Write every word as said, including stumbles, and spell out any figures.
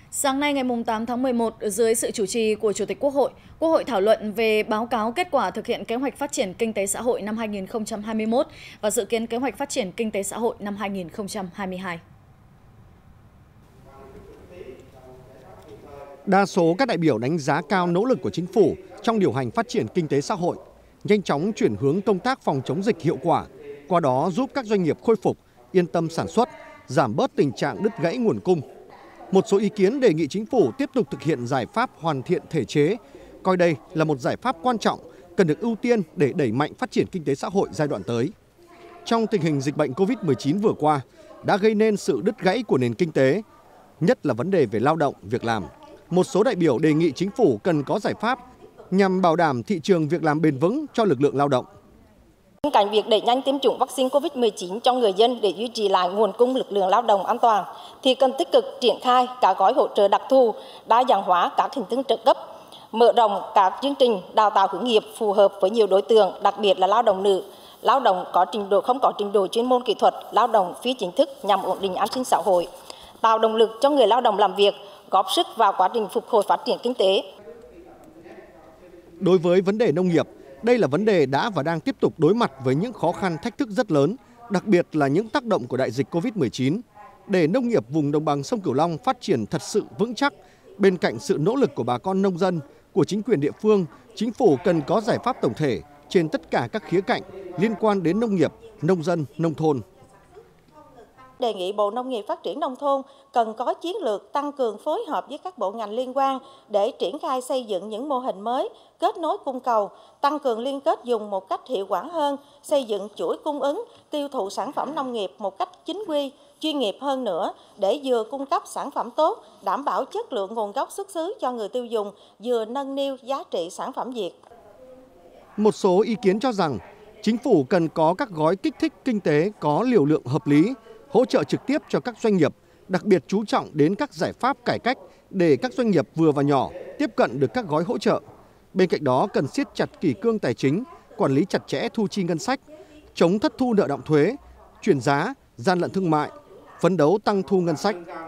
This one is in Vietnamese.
Sáng nay ngày tám tháng mười một, dưới sự chủ trì của Chủ tịch Quốc hội, Quốc hội thảo luận về báo cáo kết quả thực hiện kế hoạch phát triển kinh tế xã hội năm hai nghìn không trăm hai mươi mốt và dự kiến kế hoạch phát triển kinh tế xã hội năm hai nghìn không trăm hai mươi hai. Đa số các đại biểu đánh giá cao nỗ lực của chính phủ trong điều hành phát triển kinh tế xã hội, nhanh chóng chuyển hướng công tác phòng chống dịch hiệu quả, qua đó giúp các doanh nghiệp khôi phục, yên tâm sản xuất, giảm bớt tình trạng đứt gãy nguồn cung. Một số ý kiến đề nghị chính phủ tiếp tục thực hiện giải pháp hoàn thiện thể chế, coi đây là một giải pháp quan trọng, cần được ưu tiên để đẩy mạnh phát triển kinh tế xã hội giai đoạn tới. Trong tình hình dịch bệnh Covid mười chín vừa qua, đã gây nên sự đứt gãy của nền kinh tế, nhất là vấn đề về lao động, việc làm. Một số đại biểu đề nghị chính phủ cần có giải pháp nhằm bảo đảm thị trường việc làm bền vững cho lực lượng lao động. Bên cạnh việc đẩy nhanh tiêm chủng vaccine Covid mười chín cho người dân để duy trì lại nguồn cung lực lượng lao động an toàn, thì cần tích cực triển khai các gói hỗ trợ đặc thù, đa dạng hóa các hình thức trợ cấp, mở rộng các chương trình đào tạo hướng nghiệp phù hợp với nhiều đối tượng, đặc biệt là lao động nữ, lao động có trình độ không có trình độ chuyên môn kỹ thuật, lao động phi chính thức nhằm ổn định an sinh xã hội, tạo động lực cho người lao động làm việc, góp sức vào quá trình phục hồi phát triển kinh tế. Đối với vấn đề nông nghiệp, đây là vấn đề đã và đang tiếp tục đối mặt với những khó khăn thách thức rất lớn, đặc biệt là những tác động của đại dịch Covid mười chín. Để nông nghiệp vùng đồng bằng sông Cửu Long phát triển thật sự vững chắc, bên cạnh sự nỗ lực của bà con nông dân, của chính quyền địa phương, chính phủ cần có giải pháp tổng thể trên tất cả các khía cạnh liên quan đến nông nghiệp, nông dân, nông thôn. Đề nghị Bộ Nông nghiệp Phát triển Nông thôn cần có chiến lược tăng cường phối hợp với các bộ ngành liên quan để triển khai xây dựng những mô hình mới, kết nối cung cầu, tăng cường liên kết dùng một cách hiệu quả hơn, xây dựng chuỗi cung ứng, tiêu thụ sản phẩm nông nghiệp một cách chính quy, chuyên nghiệp hơn nữa để vừa cung cấp sản phẩm tốt, đảm bảo chất lượng nguồn gốc xuất xứ cho người tiêu dùng, vừa nâng niu giá trị sản phẩm Việt. Một số ý kiến cho rằng chính phủ cần có các gói kích thích kinh tế có liều lượng hợp lý, hỗ trợ trực tiếp cho các doanh nghiệp, đặc biệt chú trọng đến các giải pháp cải cách để các doanh nghiệp vừa và nhỏ tiếp cận được các gói hỗ trợ. Bên cạnh đó cần siết chặt kỷ cương tài chính, quản lý chặt chẽ thu chi ngân sách, chống thất thu nợ động thuế, chuyển giá, gian lận thương mại, phấn đấu tăng thu ngân sách.